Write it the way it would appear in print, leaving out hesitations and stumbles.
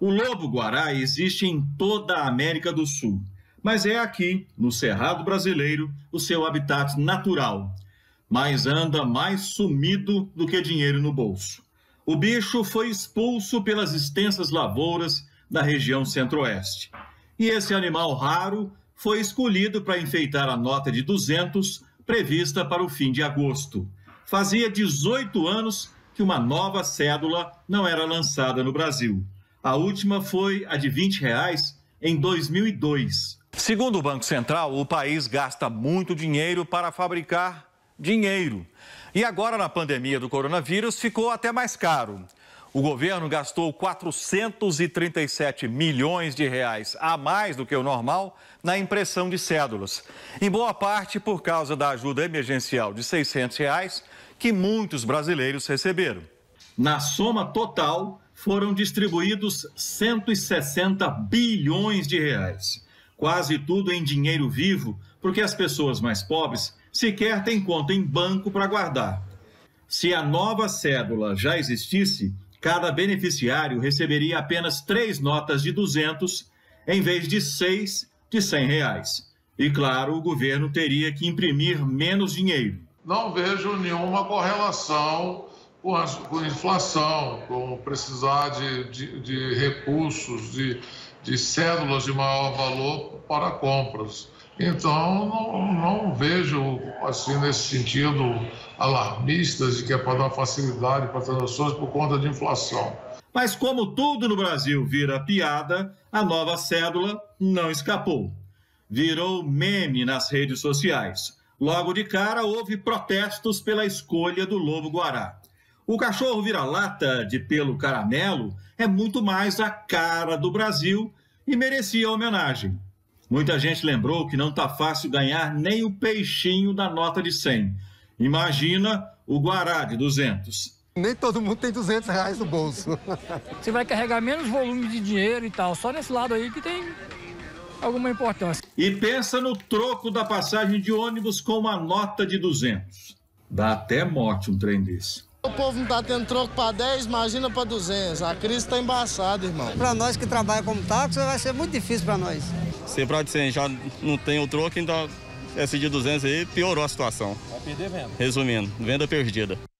O lobo-guará existe em toda a América do Sul, mas é aqui, no Cerrado brasileiro, o seu habitat natural. Mas anda mais sumido do que dinheiro no bolso. O bicho foi expulso pelas extensas lavouras da região centro-oeste. E esse animal raro foi escolhido para enfeitar a nota de 200 prevista para o fim de agosto. Fazia 18 anos que uma nova cédula não era lançada no Brasil. A última foi a de R$20 em 2002. Segundo o Banco Central, o país gasta muito dinheiro para fabricar dinheiro. E agora, na pandemia do coronavírus, ficou até mais caro. O governo gastou 437 milhões de reais a mais do que o normal na impressão de cédulas. Em boa parte por causa da ajuda emergencial de R$600 que muitos brasileiros receberam. Na soma total, foram distribuídos 160 bilhões de reais. Quase tudo em dinheiro vivo, porque as pessoas mais pobres sequer têm conta em banco para guardar. Se a nova cédula já existisse, cada beneficiário receberia apenas 3 notas de 200 em vez de 6 de R$100. E claro, o governo teria que imprimir menos dinheiro. Não vejo nenhuma correlação com a inflação, com precisar de recursos, de cédulas de maior valor para compras. Então, não vejo, assim, nesse sentido, alarmistas de que é para dar facilidade para transações por conta de inflação. Mas como tudo no Brasil vira piada, a nova cédula não escapou. Virou meme nas redes sociais. Logo de cara, houve protestos pela escolha do lobo-guará. O cachorro vira-lata de pelo caramelo é muito mais a cara do Brasil e merecia homenagem. Muita gente lembrou que não está fácil ganhar nem o peixinho da nota de 100. Imagina o guará de 200. Nem todo mundo tem R$200 no bolso. Você vai carregar menos volume de dinheiro e tal, só nesse lado aí que tem alguma importância. E pensa no troco da passagem de ônibus com uma nota de 200. Dá até morte um trem desse. O povo não tá tendo troco para 10, imagina para 200. A crise tá embaçada, irmão. Para nós que trabalham como táxi, vai ser muito difícil para nós. Se para de 100 já não tem o troco, então esse de 200 aí piorou a situação. Vai perder venda. Resumindo, venda perdida.